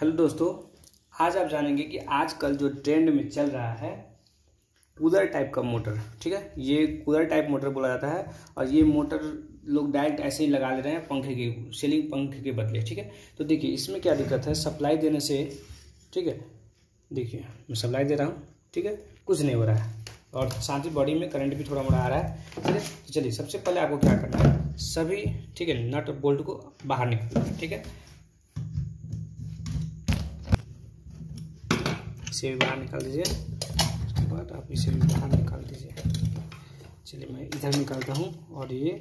Hello दोस्तों, आज आप जानेंगे कि आजकल जो ट्रेंड में चल रहा है कूलर टाइप का मोटर। ठीक है, ये कूलर टाइप मोटर बोला जाता है और ये मोटर लोग डायरेक्ट ऐसे ही लगा ले रहे हैं पंखे के, सीलिंग पंखे के बदले। ठीक है, तो देखिए इसमें क्या दिक्कत है, सप्लाई देने से, ठीक है, देखिए मैं सप्लाई दे रहा हूँ, ठीक है, कुछ नहीं हो रहा है और साथ ही बॉडी में करंट भी थोड़ा मोड़ा आ रहा है। ठीक है, तो चलिए सबसे पहले आपको क्या करना है, सभी ठीक है नट बोल्ट को बाहर निकालना है। ठीक है, इसे भी बाहर निकाल दीजिए, उसके बाद आप इसे भी बाहर निकाल दीजिए। चलिए मैं इधर निकालता हूँ और ये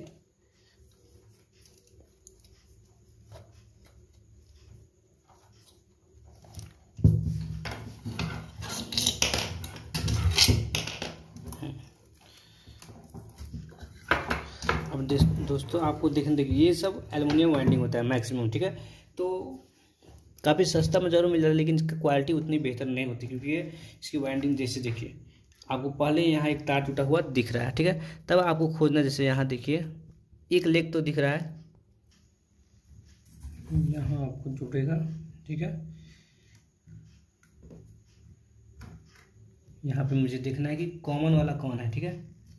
अब दोस्तों आपको देखिए ये सब एल्युमिनियम वाइंडिंग होता है मैक्सिमम। ठीक है, तो काफ़ी सस्ता में जरूर मिल जाता है लेकिन इसकी क्वालिटी उतनी बेहतर नहीं होती क्योंकि ये इसकी वाइंडिंग जैसे देखिए आपको पहले यहाँ एक तार टूटा हुआ दिख रहा है। ठीक है, तब आपको खोजना, जैसे यहाँ देखिए एक लेग तो दिख रहा है, यहाँ आपको जुड़ेगा। ठीक है, यहाँ पे मुझे देखना है कि कॉमन वाला कौन है। ठीक है,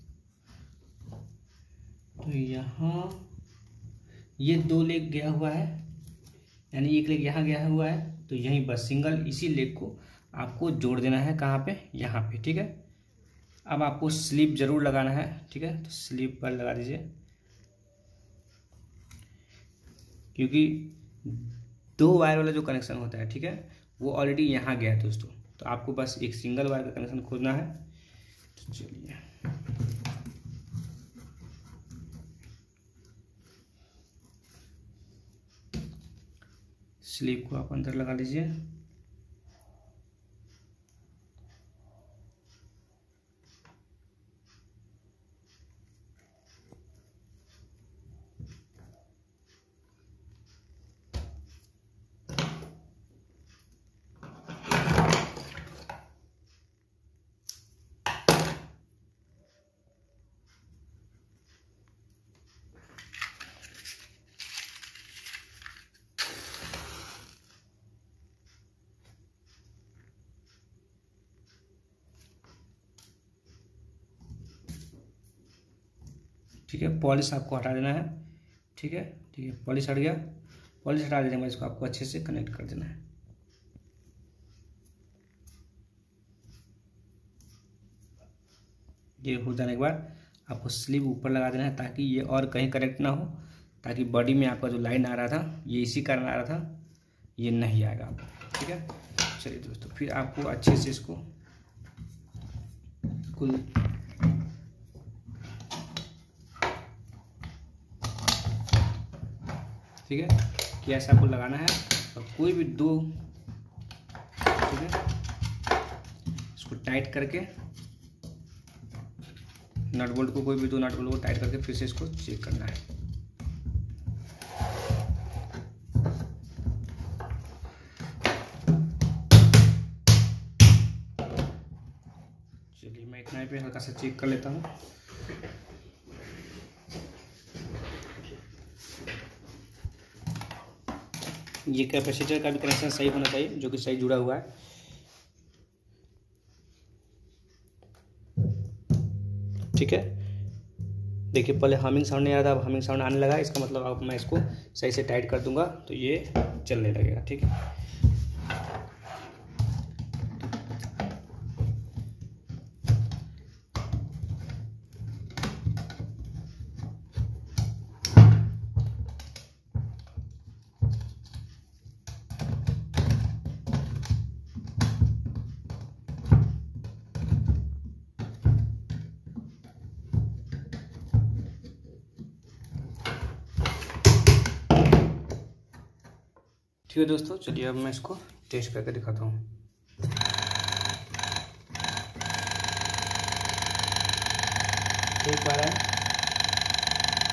तो यहाँ ये दो लेग गया हुआ है, यानी एक लेग यहाँ गया हुआ है, तो यहीं बस सिंगल इसी लेग को आपको जोड़ देना है। कहाँ पे? यहाँ पे। ठीक है, अब आपको स्लीप जरूर लगाना है। ठीक है, तो स्लीप पर लगा दीजिए क्योंकि दो वायर वाला जो कनेक्शन होता है, ठीक है, वो ऑलरेडी यहाँ गया है दोस्तों, तो आपको बस एक सिंगल वायर का कनेक्शन खोजना है। तो चलिए स्लीप को आप अंदर लगा लीजिए। ठीक है, पॉलिश आपको हटा देना है। ठीक है, ठीक है, पॉलिश हट गया। पॉलिश हटा देने के बाद इसको आपको अच्छे से कनेक्ट कर देना है। ये हो जाने के बाद आपको स्लीव ऊपर लगा देना है ताकि ये और कहीं कनेक्ट ना हो, ताकि बॉडी में आपका जो लाइन आ रहा था ये इसी कारण आ रहा था, ये नहीं आएगा आपको। ठीक है, चलिए दोस्तों फिर आपको अच्छे से इसको कुल ठीक है कि ऐसा आपको लगाना है और कोई भी दो, ठीक है, इसको टाइट करके नट बोल्ट को, कोई भी दो नट बोल्ट को टाइट करके फिर से इसको चेक करना है। चलिए मैं इतना ही पे हल्का सा चेक कर लेता हूँ। ये कैपेसिटर का भी कनेक्शन सही होना चाहिए, जो कि सही जुड़ा हुआ है। ठीक है, देखिए पहले हमिंग साउंड नहीं आ रहा था, अब हमिंग साउंड आने लगा, इसका मतलब अब मैं इसको सही से टाइट कर दूंगा तो ये चलने लगेगा। ठीक है, ठीक है दोस्तों, चलिए अब मैं इसको टेस्ट करके दिखाता हूँ। देख पा रहा है,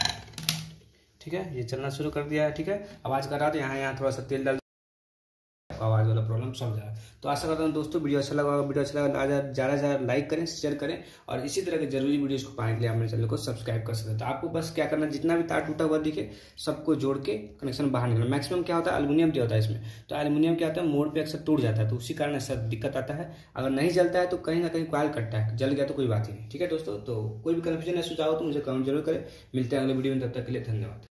ठीक है, ये चलना शुरू कर दिया है। ठीक है, आवाज़ कर रहा था, यहाँ थोड़ा सा तेल डाल आपका आवाज़ वाला प्रॉब्लम सॉल्व हो जाएगा। तो आशा करता हूँ दोस्तों वीडियो अच्छा लगा होगा। वीडियो अच्छा लगा ज़्यादा से ज़्यादा लाइक करें, शेयर करें और इसी तरह के जरूरी वीडियोज़ को पाने के लिए आप मेरे चैनल को सब्सक्राइब कर सकते हैं। तो आपको बस क्या करना है, जितना भी तार टूटा हुआ दिखे सबको जोड़ के कनेक्शन बाहर निकलना। मैक्सिमम क्या होता है, एल्युमिनियम क्या होता है इसमें, तो एल्युमिनियम क्या होता है मोड़ पे अक्सर टूट जाता है, तो उसी कारण ऐसा दिक्कत आता है। अगर नहीं जलता है तो कहीं ना कहीं कॉइल कटता है, जल गया तो कोई बात ही नहीं। ठीक है दोस्तों, तो कोई भी कन्फ्यूजन या सुझाव हो तो मुझे कमेंट जरूर करें। मिलते हैं अगले वीडियो में, तब तक के लिए धन्यवाद।